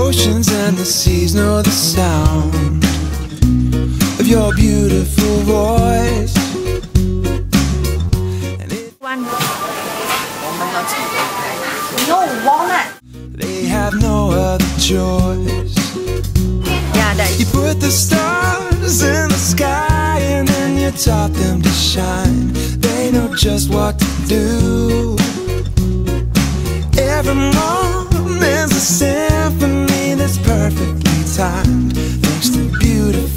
oceans and the seas know the sound of your beautiful voice. No walnut. They have no other choice. You put the stars in the sky and then you taught them to shine. They know just what to do. Every morning's a symphony that's perfectly timed, thanks to beautiful